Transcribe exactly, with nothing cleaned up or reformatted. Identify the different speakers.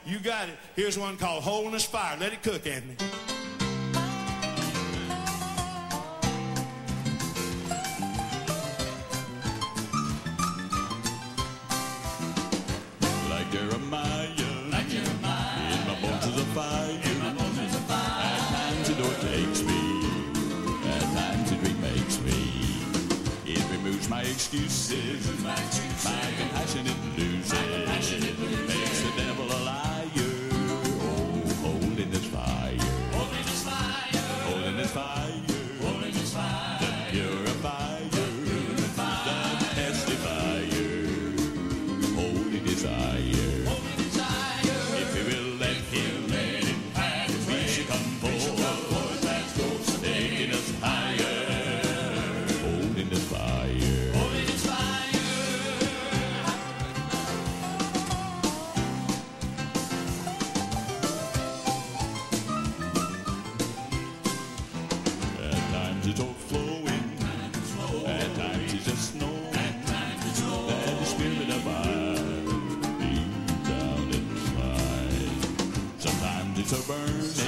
Speaker 1: You got it. Here's one called Holiness Fire. Let it cook, Anthony.
Speaker 2: Like Jeremiah,
Speaker 3: Like Jeremiah,
Speaker 2: in my bones is a fire.
Speaker 3: in my bones is a fire.
Speaker 2: At times it overtakes me, at times it remakes me. It removes my excuses,
Speaker 3: My excuses,
Speaker 2: my compassionate blues.
Speaker 3: my compassionate blues.
Speaker 2: Makes the devil a liar. Oh, holiness fire,
Speaker 3: Holiness fire,
Speaker 2: holiness fire,
Speaker 3: holiness fire,
Speaker 2: the purifier,
Speaker 3: purifier,
Speaker 2: the testifier, holy desire.
Speaker 3: holy desire.
Speaker 2: If you will let him in,
Speaker 3: Have his
Speaker 2: we
Speaker 3: way,
Speaker 2: should come forth,
Speaker 3: Lord, let's go someday.
Speaker 2: taking us higher. Holiness fire.
Speaker 3: Holiness fire.
Speaker 2: At times it's overflowing, at times it's just snowing. That the spirit of fire deep down inside. Sometimes it's a burning,